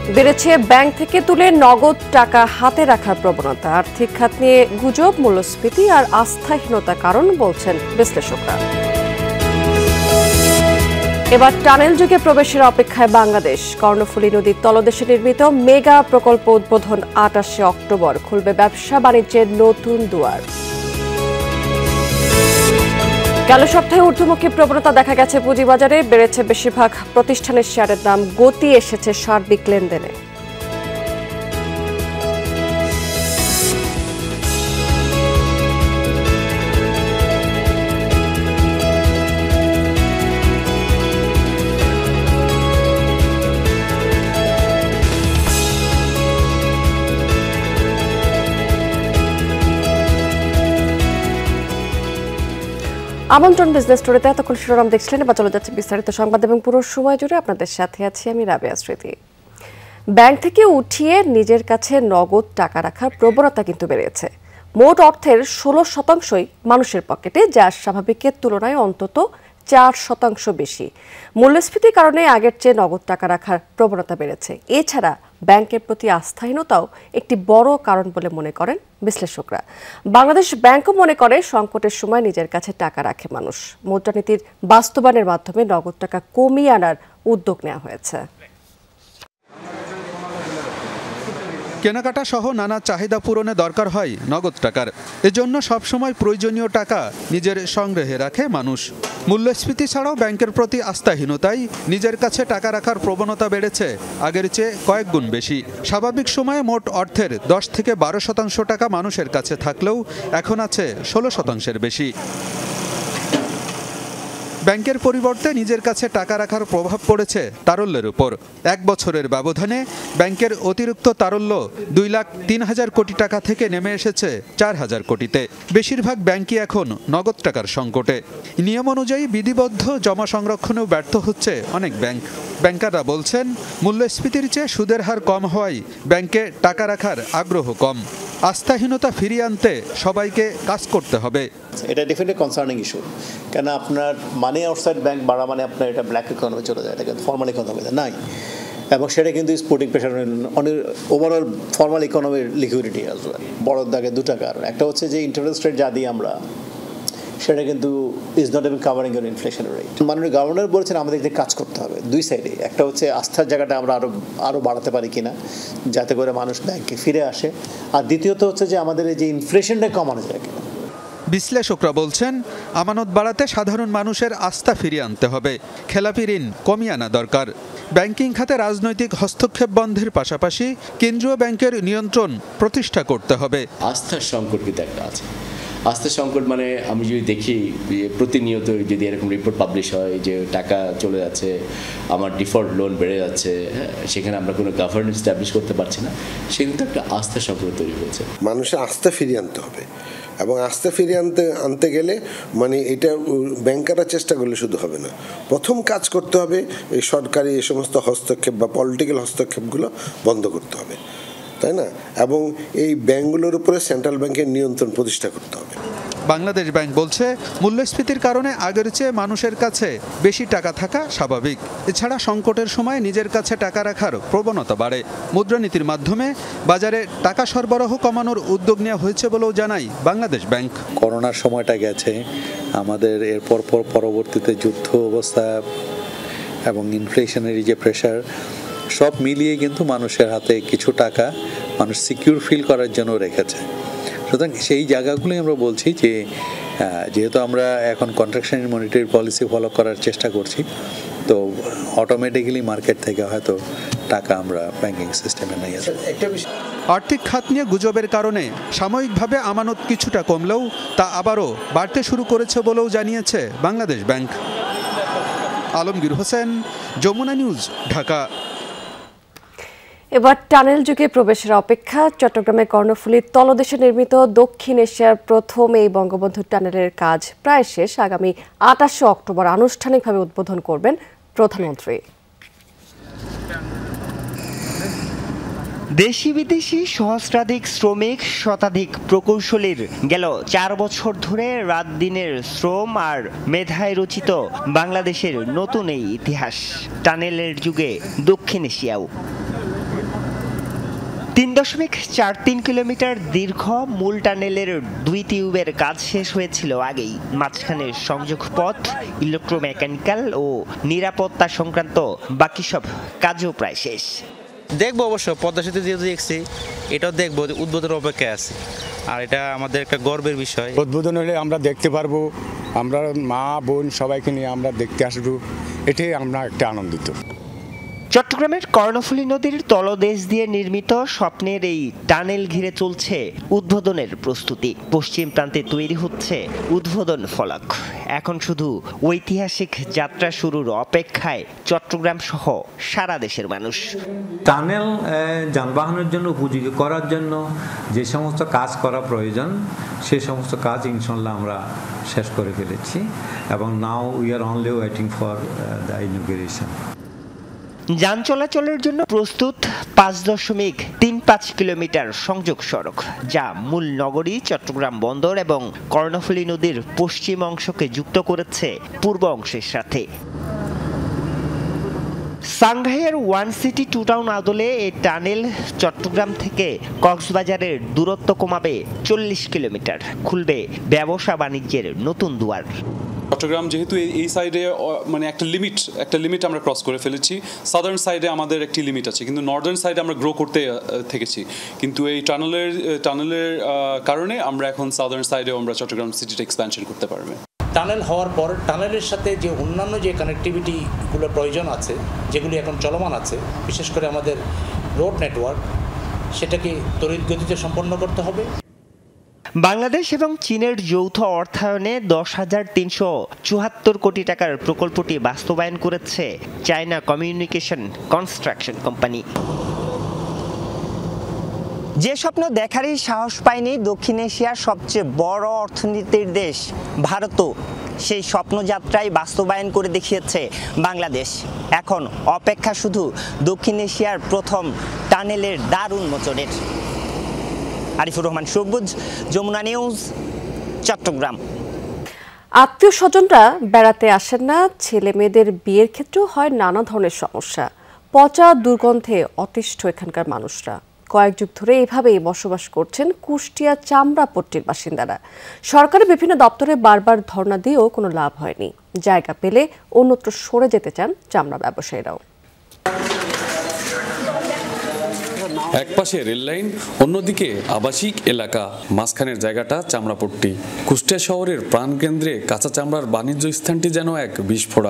বেড়েছে ব্যাংক থেকে তুলে নগদ টাকা হাতে রাখার প্রবণতা। আর্থিক খাত নিয়ে গুজব, মূল্যস্ফীতি আর আস্থাহীনতা কারণ বলছেন বিশ্লেষকরা। এবার টানেল যুগে প্রবেশের অপেক্ষায় বাংলাদেশ। কর্ণফুলী নদীর তলদেশে নির্মিত মেগা প্রকল্প উদ্বোধন 28 অক্টোবর। খুলবে ব্যবসা বাণিজ্যের নতুন দুয়ার। গেল সপ্তাহে ঊর্ধ্বমুখী প্রবণতা দেখা গেছে পুঁজিবাজারে। বেড়েছে বেশিরভাগ প্রতিষ্ঠানের শেয়ারের দাম। গতি এসেছে সার্বিক লেনদেনে। আমন্ত্রণ বিজনেস স্টোরিতে এতক্ষণ শিরোনাম দেখছিলেন। এবার চলে যাচ্ছে বিস্তারিত সংবাদ এবং পুরো সময় জুড়ে আপনাদের সাথে আছি আমি রাবেয়া স্মৃতি। ব্যাংক থেকে উঠিয়ে নিজের কাছে নগদ টাকা রাখার প্রবণতা কিন্তু বেড়েছে। মোট অর্থের 16% মানুষের পকেটে, যা স্বাভাবিকের তুলনায় অন্তত 4% বেশি। মূল্যস্ফীতির কারণে আগের চেয়ে নগদ টাকা রাখার প্রবণতা বেড়েছে। এছাড়া ব্যাংকের প্রতি আস্থাহীনতাও একটি বড় কারণ বলে মনে করেন বিশ্লেষকরা। বাংলাদেশ ব্যাংকও মনে করে সংকটের সময় নিজের কাছে টাকা রাখে মানুষ। মুদ্রানীতির বাস্তবায়নের মাধ্যমে নগদ টাকা কমিয়ে আনার উদ্যোগ নেওয়া হয়েছে। কেনাকাটা সহ নানা চাহিদা পূরণে দরকার হয় নগদ টাকার। এজন্য সবসময় প্রয়োজনীয় টাকা নিজের সংগ্রহে রাখে মানুষ। মূল্যস্ফীতি ছাড়াও ব্যাংকের প্রতি আস্থাহীনতায় নিজের কাছে টাকা রাখার প্রবণতা বেড়েছে আগের চেয়ে কয়েক গুণ বেশি। স্বাভাবিক সময়ে মোট অর্থের 10 থেকে 12% টাকা মানুষের কাছে থাকলেও এখন আছে 16%-এর বেশি। ব্যাংকের পরিবর্তে নিজের কাছে টাকা রাখার প্রভাব পড়েছে তারল্যের উপর। 1 বছরের ব্যবধানে ব্যাংকের অতিরিক্ত তারল্য 2,03,000 কোটি টাকা থেকে নেমে এসেছে 4,000 কোটিতে। বেশিরভাগ ব্যাংকই এখন নগদ টাকার সংকটে। নিয়ম অনুযায়ী বিধিবদ্ধ জমা সংরক্ষণেও ব্যর্থ হচ্ছে অনেক ব্যাংক। ব্যাংকাররা বলছেন, মূল্যস্ফীতির চেয়ে সুদের হার কম হওয়ায় ব্যাংকে টাকা রাখার আগ্রহ কম। আস্থাহীনতা ফিরিয়ে আনতে সবাইকে কাজ করতে হবে। এটা ডেফিনেটলি কনসার্নিং ইস্যু, কেন আপনার মানি আউটসাইড ব্যাংক বাড়া মানে আপনার এটা ব্ল্যাক ইকোনমি চলে যায়, এটা কিন্তু ফর্মাল ইকোনমিতে নাই, এবং সেটা কিন্তু স্পোর্টিং প্রেশার অনেক ওভারঅল ফর্মাল ইকোনমির লিকুইডিটি আসবে। বড় দাগে দুটা কারণ, একটা হচ্ছে যে ইন্টারেস্ট রেট যা দিই আমরা, সেটা কিন্তু is not even covering your inflation rate. মাননীয় গভর্নর বলেছেন আমাদের যে কাজ করতে হবে দুই সাইডে। একটা হচ্ছে আস্থার জায়গাটা আমরা আরও বাড়াতে পারি কিনা, যাতে করে মানুষ ব্যাংকে ফিরে আসে, আর দ্বিতীয়ত হচ্ছে যে আমাদের এই যে ইনফ্লেশনটা কমানো যায় কিনা। বিশ্লেষকরা বলছেন, আমানত বাড়াতে সাধারণ মানুষের আস্থা ফিরিয়ে আনতে হবে। খেলাপি ঋণ কমিয়ে আনা দরকার। ব্যাংকিং খাতে রাজনৈতিক হস্তক্ষেপ বন্ধের পাশাপাশি কেন্দ্রীয় ব্যাংকের নিয়ন্ত্রণ প্রতিষ্ঠা করতে হবে। আস্থার সংকট কিন্তু একটা আছে। আস্থার সংকট মানে আমি যদি দেখি প্রতিনিয়ত যদি এরকম রিপোর্ট পাবলিশ হয় যে টাকা চলে যাচ্ছে, আমার ডিফল্ট লোন বেড়ে যাচ্ছে, সেখানে আমরা কোনো গভর্নেন্স এস্টাবলিশ করতে পারছি না, সে কিন্তু একটা আস্থার সংকট তৈরি হয়েছে। মানুষের আস্থা ফিরিয়ে আনতে হবে, এবং আস্থা ফিরিয়ে আনতে গেলে মানে এটা ব্যাংকাররা চেষ্টা করলে শুধু হবে না। প্রথম কাজ করতে হবে এই সরকারি এই সমস্ত হস্তক্ষেপ বা পলিটিক্যাল হস্তক্ষেপগুলো বন্ধ করতে হবে, তাই না? এবং এই ব্যাংকগুলোর উপরে সেন্ট্রাল ব্যাংকের নিয়ন্ত্রণ প্রতিষ্ঠা করতে হবে। বাংলাদেশ ব্যাংক বলছে, মূল্যস্ফীতির কারণে আগের চেয়ে মানুষের কাছে বেশি টাকা থাকা স্বাভাবিক। এছাড়া সংকটের সময় নিজের কাছে টাকা রাখার প্রবণতা বাড়ে। মুদ্রানীতির মাধ্যমে বাজারে টাকা সরবরাহ কমানোর উদ্যোগ নেওয়া হয়েছে বলেও জানায় বাংলাদেশ ব্যাংক। করোনার সময়টা গেছে, আমাদের এরপর পরবর্তীতে যুদ্ধ অবস্থা এবং ইনফ্লেশনের যে প্রেশার, সব মিলিয়ে কিন্তু মানুষের হাতে কিছু টাকা মানুষ সিকিউর ফিল করার জন্য রেখেছে। সুতরাং সেই জায়গাগুলোই আমরা বলছি যে যেহেতু আমরা এখন কন্ট্রাকশন মনিটারি পলিসি ফলো করার চেষ্টা করছি, তো অটোমেটিক্যালি মার্কেট থেকে হয়তো টাকা আমরা ব্যাংকিং সিস্টেমে নিয়ে আসবো। আর্থিক খাত নিয়ে গুজবের কারণে সাময়িকভাবে আমানত কিছুটা কমলেও তা আবারও বাড়তে শুরু করেছে বলেও জানিয়েছে বাংলাদেশ ব্যাংক। আলমগীর হোসেন, যমুনা নিউজ, ঢাকা। এবার টানেল যুগে প্রবেশের অপেক্ষা। চট্টগ্রামের কর্ণফুলীর তলদেশে নির্মিত দক্ষিণ এশিয়ার প্রথম এই বঙ্গবন্ধু টানেলের কাজ প্রায় শেষ। আগামী 28 অক্টোবর আনুষ্ঠানিকভাবে উদ্বোধন করবেন প্রধানমন্ত্রী। দেশি বিদেশি সহস্রাধিক শ্রমিক, শতাধিক প্রকৌশলীর গেল 4 বছর ধরে রাত দিনের শ্রম আর মেধায় রচিত বাংলাদেশের নতুন এই ইতিহাস। টানেলের যুগে দক্ষিণ এশিয়াও। 3.43 কিলোমিটার দীর্ঘ মূল টানেলের 2 টিউবের কাজ শেষ হয়েছিল আগেই। মাঝখানে সংযোগ পথ, ইলেকট্রোমেকানিক্যাল ও নিরাপত্তা সংক্রান্ত বাকি সব কাজও প্রায় শেষ। দেখবো অবশ্য পদ্মা সেতু যেহেতু দেখছি এটাও দেখবো, উদ্বোধনের অপেক্ষায় আছে। আর এটা আমাদের একটা গর্বের বিষয়। উদ্বোধন হলে আমরা দেখতে পারবো, আমরা মা বোন সবাইকে নিয়ে আমরা দেখতে আসবো, এটাই আমরা একটা আনন্দিত। চট্টগ্রামের কর্ণফুলী নদীর তলদেশ দিয়ে নির্মিত স্বপ্নের এই টানেল ঘিরে চলছে উদ্বোধনের প্রস্তুতি। পশ্চিম প্রান্তে তৈরি হচ্ছে উদ্বোধন ফলক। এখন শুধু ঐতিহাসিক যাত্রা শুরুর অপেক্ষায় চট্টগ্রাম সহ সারা দেশের মানুষ। টানেল যানবাহনের জন্য উপযোগী করার জন্য যে সমস্ত কাজ করা প্রয়োজন সেই সমস্ত কাজ ইনশাল্লাহ আমরা শেষ করে ফেলেছি, এবং now we are only waiting for the inauguration. যান চলাচলের জন্য প্রস্তুত 5.35 কিলোমিটার সংযোগ সড়ক, যা মূল নগরী চট্টগ্রাম বন্দর এবং কর্ণফুলী নদীর পশ্চিম অংশকে যুক্ত করেছে পূর্ব অংশের সাথে। সাংঘাইয়ের ওয়ান সিটি টু টাউন আদলে এই টানেল চট্টগ্রাম থেকে কক্সবাজারের দূরত্ব কমাবে 40 কিলোমিটার, খুলবে ব্যবসা বাণিজ্যের নতুন দুয়ার। চট্টগ্রাম যেহেতু এই সাইডে মানে একটা লিমিট আমরা ক্রস করে ফেলেছি, সাদার্ন সাইডে আমাদের একটি লিমিট আছে, কিন্তু নর্দার্ন সাইডে আমরা গ্রো করতে থেকেছি। কিন্তু এই টানেলের কারণে আমরা এখন সাদার্ন সাইডে আমরা চট্টগ্রাম সিটিটা এক্সপ্যানশন করতে পারবে। টানেল হওয়ার পর টানেলের সাথে যে অন্যান্য যে কানেক্টিভিটিগুলোর প্রয়োজন আছে, যেগুলি এখন চলমান আছে, বিশেষ করে আমাদের রোড নেটওয়ার্ক, সেটাকে তড়িৎ গতিতে সম্পন্ন করতে হবে। বাংলাদেশ এবং চীনের যৌথ অর্থায়নে 10,374 কোটি টাকার প্রকল্পটি বাস্তবায়ন করেছে চায়না কমিউনিকেশন কনস্ট্রাকশন কোম্পানি। যে স্বপ্ন দেখারই সাহস পায়নি দক্ষিণ এশিয়ার সবচেয়ে বড় অর্থনীতির দেশ ভারতও সেই স্বপ্নযাত্রায় বাস্তবায়ন করে দেখিয়েছে বাংলাদেশ। এখন অপেক্ষা শুধু দক্ষিণ এশিয়ার প্রথম টানেলের দ্বার উন্মোচনের। আরিফুর রহমান সবুজ, যমুনা নিউজ, চট্টগ্রাম। আত্মীয় স্বজনরা বেড়াতে আসেন না, ছেলে মেয়েদের বিয়ের ক্ষেত্রেও হয় নানা ধরনের সমস্যা। পচা দুর্গন্ধে অতিষ্ঠ এখানকার মানুষরা। কয়েক যুগ ধরে এইভাবেই বসবাস করছেন কুষ্টিয়া চামড়াপট্টির বাসিন্দারা। সরকারের বিভিন্ন দপ্তরে বারবার ধর্ণা দিয়েও কোনো লাভ হয়নি। জায়গা পেলে অন্যত্র সরে যেতে চান চামড়া ব্যবসায়ীরাও। একপাশে রেল লাইন, অন্যদিকে আবাসিক এলাকা, মাঝখানের জায়গাটা চামড়াপট্টি। কুষ্টিয়া শহরের প্রাণকেন্দ্রে কাঁচা চামড়ার বাণিজ্য স্থানটি যেন এক বিস্ফোরা।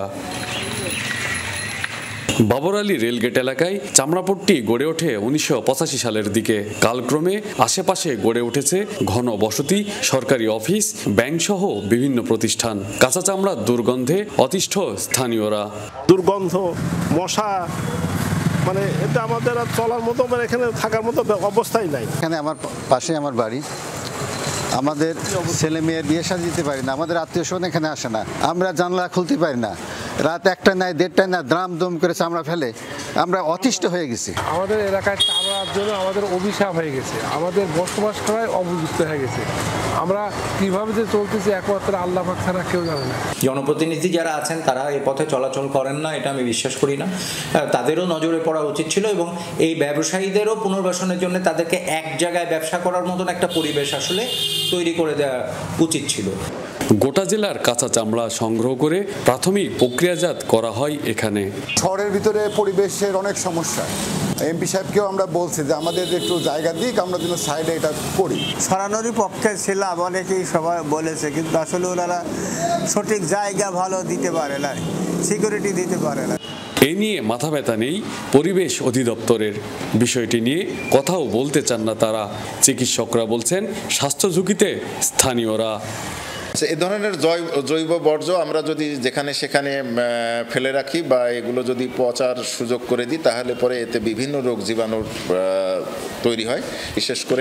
বাবর আলী রেলগেট এলাকায় চামড়াপট্টি গড়ে ওঠে 1985 সালের দিকে। কালক্রমে আশেপাশে গড়ে উঠেছে ঘন বসতি, সরকারি অফিস, ব্যাংক সহ বিভিন্ন প্রতিষ্ঠান। কাঁচা চামড়ার দুর্গন্ধে অতিষ্ঠ স্থানীয়রা। দুর্গন্ধ, মশা, মানে এটা আমাদের আর চলার মতো, মানে এখানে থাকার মতো অবস্থাই নাই। এখানে আমার পাশে আমার বাড়ি, আমাদের ছেলে মেয়ের বিয়ে শাদী দিতে পারি না, আমাদের আত্মীয় স্বজন এখানে আসে না, আমরা জানলা খুলতে পারি না, রাত 1টা নাই 1:30টায় না দ্রাম দম করে চামড়া ফেলে, আমরা অতিষ্ঠ হয়ে গেছি। আমাদের এলাকায় চামড়ার জন্য আমাদের অভিশাপ হয়ে গেছে, আমাদের বসবাস করায় অবযুক্ত হয়ে গেছে। আমরা কিভাবে যে চলতেছি একমাত্র আল্লাহ পাক ছাড়া কেউ জানে না। জনপ্রতিনিধি যারা আছেন তারা এই পথে চলাচল করেন না, এটা আমি বিশ্বাস করি না। তাদেরও নজরে পড়া উচিত ছিল, এবং এই ব্যবসায়ীদেরও পুনর্বাসনের জন্য তাদেরকে এক জায়গায় ব্যবসা করার মতন একটা পরিবেশ আসলে তৈরি করে দেওয়া উচিত ছিল। গোটা জেলার কাঁচা চামড়া সংগ্রহ করে প্রাথমিক প্রক্রিয়াজাত করা হয় এখানে। শহরের ভিতরে পরিবেশের অনেক সমস্যা। এমপি সাহেবকেও আমরা বলছি যে আমাদের একটু জায়গা দিক, আমরা যেন সাইডে এটা করি। সরানোরই পক্ষে ছিলাম, অনেকেই সবাই বলেছে, কিন্তু আসলে ওনারা সঠিক জায়গা ভালো দিতে পারে না, সিকিউরিটি দিতে পারে না। এ নিয়ে মাথা ব্যথা নেই পরিবেশ অধিদপ্তরের। বিষয়টি নিয়ে কথাও বলতে চান না তারা। চিকিৎসকরা বলছেন স্বাস্থ্য ঝুঁকিতে স্থানীয়রা। এ ধরনের জৈব বর্জ্য আমরা যদি যেখানে সেখানে ফেলে রাখি বা এগুলো যদি পচার সুযোগ করে দিই, তাহলে পরে এতে বিভিন্ন রোগ জীবাণু তৈরি হয়। বিশেষ করে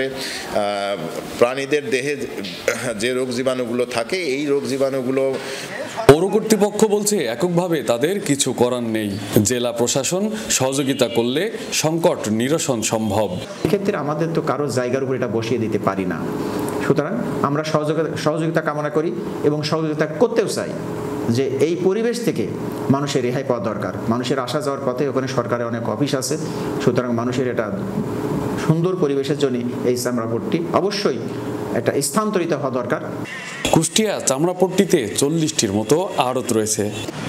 প্রাণীদের দেহে যে রোগ জীবাণুগুলো থাকে, এই রোগ জীবাণুগুলো পৌর কর্তৃপক্ষ বলছে এককভাবে তাদের কিছু করার নেই। জেলা প্রশাসন সহযোগিতা করলে সংকট নিরসন সম্ভব। এক্ষেত্রে আমাদের তো কারো জায়গার উপর এটা বসিয়ে দিতে পারি না, সুতরাং আমরা সহযোগিতা কামনা করি এবং সহযোগিতা করতেও চাই যে এই পরিবেশ থেকে মানুষের রেহাই পাওয়া দরকার। মানুষের আসা যাওয়ার পথে ওখানে সরকারের অনেক অফিস আছে, সুতরাং মানুষের এটা সুন্দর পরিবেশের জন্য এই চামড়াপট্টি অবশ্যই একটা স্থানান্তরিত হওয়া দরকার। কুষ্টিয়া চামড়াপট্টিতে 40টির মতো আড়ত রয়েছে।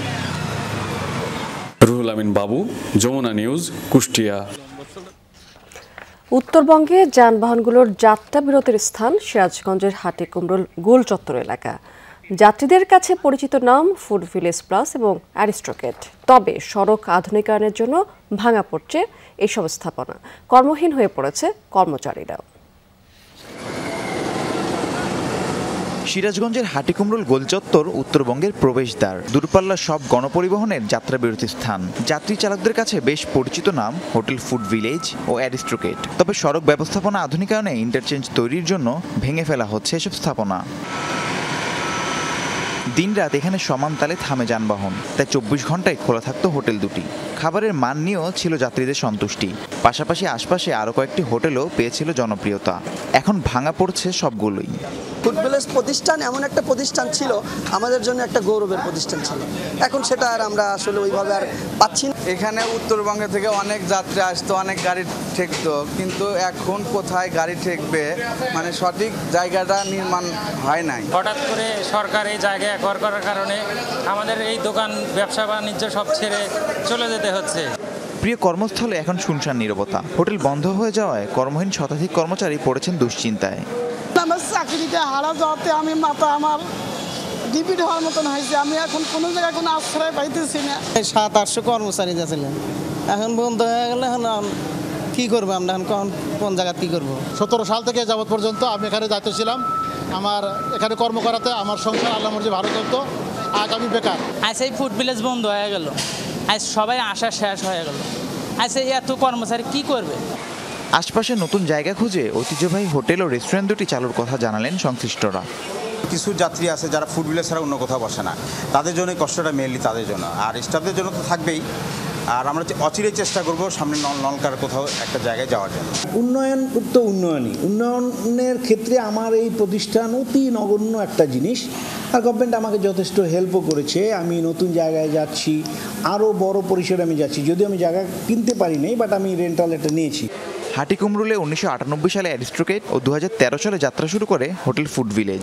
রুহুল আমিন বাবু, যমুনা নিউজ, কুষ্টিয়া। উত্তরবঙ্গে যানবাহনগুলোর যাত্রা বিরতির স্থান সিরাজগঞ্জের হাটিকুমরুল গোল চত্বর এলাকা। যাত্রীদের কাছে পরিচিত নাম ফুড ভিলেজ প্লাস এবং অ্যারিস্টোকেট। তবে সড়ক আধুনিকায়নের জন্য ভাঙা পড়ছে এইসব স্থাপনা, কর্মহীন হয়ে পড়েছে কর্মচারীরাও। সিরাজগঞ্জের হাটিকুমরুল গোলচত্বর উত্তরবঙ্গের প্রবেশদ্বার, দূরপাল্লার সব গণপরিবহনের যাত্রা বিরতির স্থান। যাত্রী চালকদের কাছে বেশ পরিচিত নাম হোটেল ফুড ভিলেজ ও অ্যারিস্টোকেট। তবে সড়ক ব্যবস্থাপনা আধুনিকায়নে ইন্টারচেঞ্জ তৈরির জন্য ভেঙে ফেলা হচ্ছে এসব স্থাপনা। দিনরাত এখানে সমান তালে থামে যানবাহন, তাই 24 ঘন্টায় খোলা থাকতো হোটেল দুটি। খাবারের মান নিয়েও ছিল যাত্রীদের সন্তুষ্টি। পাশাপাশি আশপাশে আরও কয়েকটি হোটেলও পেয়েছিল জনপ্রিয়তা। এখন ভাঙা পড়ছে সবগুলোই। ফুড ভিলেজ প্রতিষ্ঠান এমন একটা প্রতিষ্ঠান ছিল, আমাদের জন্য একটা গৌরবের প্রতিষ্ঠান ছিল। এখন সেটা আর আমরা আসলে ওইভাবে আর পাচ্ছি না। এখানে উত্তরবঙ্গ থেকে অনেক যাত্রী আসতো, অনেক গাড়ি ঠেকতো, কিন্তু এখন কোথায় গাড়ি ঠেকবে মানে সঠিক জায়গাটা নির্মাণ হয় নাই। হঠাৎ করে সরকার এই জায়গায় অ্যাকোয়ার করার কারণে আমাদের এই দোকান ব্যবসা বাণিজ্য সব ছেড়ে চলে যেতে হচ্ছে। প্রিয় কর্মস্থলে এখন শুনশান নীরবতা। হোটেল বন্ধ হয়ে যাওয়ায় কর্মহীন শতাধিক কর্মচারী পড়েছেন দুশ্চিন্তায়। আমার চাকরিতে হারা যাওয়াতে আমি মাথা আমার ডিপিট হওয়ার মতন হয়েছে। আমি এখন কোনো জায়গায় কোনো আশ্রয় পাইতেছি না। 700-800 কর্মচারী যাচ্ছিলেন, এখন বন্ধ হয়ে গেলে এখন কি করবো আমরা, এখন কোন জায়গা কি করবো। 17 সাল থেকে যাবৎ পর্যন্ত আমি এখানে দায়িত্ব ছিলাম। আমার এখানে কর্ম করাতে আমার সংসার আল্লাহ মর্জি ভালো চলতো। আজ আমি বেকার। আজ এই ফুড ভিলেজ বন্ধ হয়ে গেল, আজ সবাই আশা শেষ হয়ে গেল। আজ এত কর্মচারী কি করবে? আশপাশে নতুন জায়গা খুঁজে ঐতিহ্যবাহী হোটেল ও রেস্টুরেন্ট দুটি চালুর কথা জানালেন সংশ্লিষ্টরা। কিছু যাত্রী আছে যারা ফুড ভিলেজ ছাড়া অন্য কোথাও বসে না, তাদের জন্য কষ্টটা মেনলি তাদের জন্য, আর স্টাফদের জন্য তো থাকবেই। আর আমরা অচিরেই চেষ্টা করব সামনে নলকার কোথাও একটা জায়গায় যাওয়ার জন্য। উন্নয়ন তো উন্নয়নের ক্ষেত্রে আমার এই প্রতিষ্ঠান অতি নগণ্য একটা জিনিস, আর গভর্নমেন্ট আমাকে যথেষ্ট হেল্পও করেছে। আমি নতুন জায়গায় যাচ্ছি, আরও বড় পরিসরে আমি যাচ্ছি, যদিও আমি জায়গা কিনতে পারি নাই, বাট আমি রেন্টাল এটা নিয়েছি। হাটিকুমরুলে 1998 সালে অ্যারিস্টোকেট ও 2013 সালে যাত্রা শুরু করে hotel Food Village.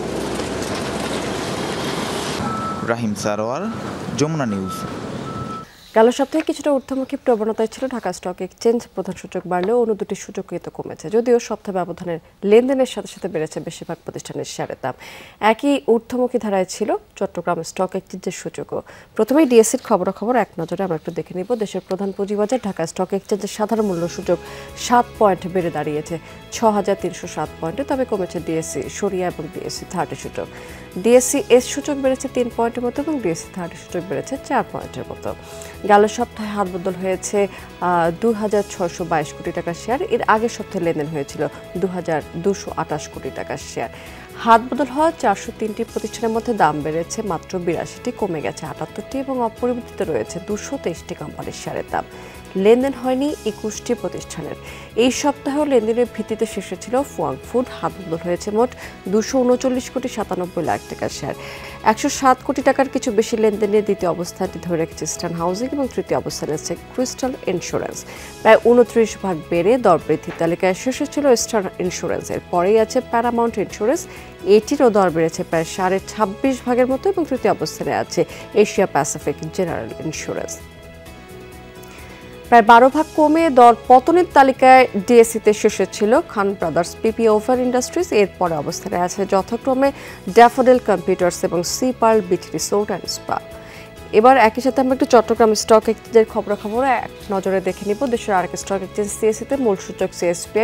Rahim Sarwar, Jamuna news. গেল সপ্তাহে কিছুটা ঊর্ধ্বমুখী প্রবণতায় ছিল ঢাকা স্টক এক্সচেঞ্জ। প্রধান সূচক বাড়লেও অন্য দুটি সূচক কিন্তু কমেছে, যদিও সপ্তাহ ব্যবধানের লেনদেনের সাথে সাথে বেড়েছে বেশিরভাগ প্রতিষ্ঠানের শেয়ারের দাম। একই ঊর্ধ্বমুখী ধারায় ছিল চট্টগ্রাম স্টক এক্সচেঞ্জের সূচকও। প্রথমেই ডিএসসির খবরাখবর এক নজরে আমরা একটু দেখে নিব। দেশের প্রধান পুঁজিবাজার ঢাকা স্টক এক্সচেঞ্জের সাধারণ মূল্য সূচক 7 পয়েন্ট বেড়ে দাঁড়িয়েছে 6307 পয়েন্টে। তবে কমেছে ডিএসসি সরিয়া এবং ডিএসসি 30 সূচক। ডিএসসি এস সূচক বেড়েছে 3 পয়েন্টের মতো এবং ডিএসসি 30 সূচক বেড়েছে 4 পয়েন্টের মতো। গেল সপ্তাহে হাত বদল হয়েছে 2622 কোটি টাকার শেয়ার। এর আগের সপ্তাহে লেনদেন হয়েছিল 2228 কোটি টাকার শেয়ার। হাত বদল হওয়া 403টি প্রতিষ্ঠানের মধ্যে দাম বেড়েছে মাত্র 82টি, কমে গেছে 78টি এবং অপরিবর্তিত রয়েছে 223টি কোম্পানির শেয়ারের দাম। লেনদেন হয়নি 21টি প্রতিষ্ঠানের। এই সপ্তাহেও লেনদেনের ভিত্তিতে শীর্ষে ছিল ফুয়াং ফুড। হাত বদল হয়েছে মোট 239 কোটি 97 লাখ টাকার শেয়ার। 107 কোটি টাকার কিছু বেশি লেনদেনে দ্বিতীয় অবস্থানটি ধরে রেখেছে ইস্টার্ন হাউজিং এবং তৃতীয় অবস্থানে আছে ক্রিস্টাল ইন্স্যুরেন্স। প্রায় 29 ভাগ বেড়ে দর বৃদ্ধির তালিকায় শীর্ষে ছিল ইস্টার্ন ইন্স্যুরেন্সের, পরেই আছে প্যারামাউন্ট ইন্স্যুরেন্স। এটিরও দর বেড়েছে প্রায় 26.5 ভাগের মতো এবং তৃতীয় অবস্থানে আছে এশিয়া প্যাসিফিক জেনারেল ইন্স্যুরেন্স। প্রায় 12 ভাগ কমে দর পতনের তালিকায় ডিএসসিতে শীর্ষে ছিল Khan Brothers PP over Industries. এরপরে অবস্থানে আছে যথাক্রমে ড্যাফোডিল কম্পিউটার্স এবং Sea Pearl Beach Resort and Spa. এবার একই সাথে আমরা একটু চট্টগ্রাম স্টক এক্সচেঞ্জের খবরাখবর এক নজরে দেখে নিব। দেশের আরেক স্টক এক্সচেঞ্জ সিএসসিতে মূল সূচক সিএসপিআই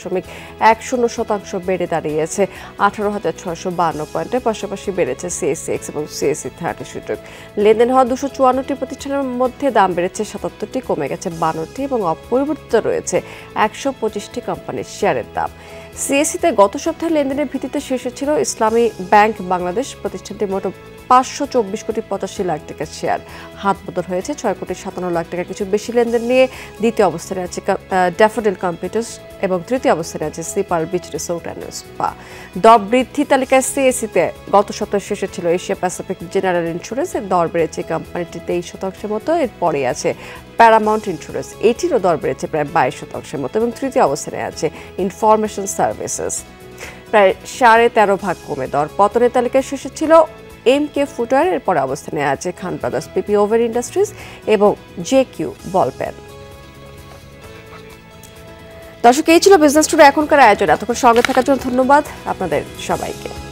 0.10% বেড়ে দাঁড়িয়েছে 18,652 পয়েন্টে। পাশাপাশি বেড়েছে সিএসসিএক্স এবং সিএসসি 30 সূচক। লেনদেন হওয়া 254টি প্রতিষ্ঠানের মধ্যে দাম বেড়েছে 77টি, কমে গেছে 52টি এবং অপরিবর্তিত রয়েছে 125টি কোম্পানির শেয়ারের দাম। সিএসসিতে গত সপ্তাহে লেনদেনের ভিত্তিতে শীর্ষে ছিল ইসলামী ব্যাংক বাংলাদেশ। প্রতিষ্ঠানটি মোট 524,85,00,000 শেয়ার। হাত বদল হয়েছে 6,57,00,000 কিছু বেশি লেনদেন নিয়ে দ্বিতীয় অবস্থানে আছে ড্যাফোডিল কম্পিউটার্স এবং তৃতীয় অবস্থানে আছে Sea Pearl Beach Resort and Spa. দর বৃদ্ধি তালিকায় সিএসিতে গত সপ্তাহের শেষে ছিল এশিয়া প্যাসিফিক জেনারেল ইন্স্যুরেন্স, এর দর বেড়েছে কোম্পানিটি 23% মতো। এরপরে আছে প্যারামাউন্ট ইন্স্যুরেন্স, এটিরও দর বেড়েছে প্রায় 22% মতো এবং তৃতীয় অবস্থানে আছে ইনফরমেশন সার্ভিসেস, প্রায় 13.5% কমে। দর পতনের তালিকায় শেষে ছিল এমকে ফুটওয়্যার, এর পরে অবস্থানে আছে Khan Brothers, PP over Industries এবং জেকিউ বল পেন। দর্শক, এই ছিল বিজনেস টুডে এখনকার আয়োজন। এতক্ষণ সঙ্গে থাকার জন্য ধন্যবাদ আপনাদের সবাইকে।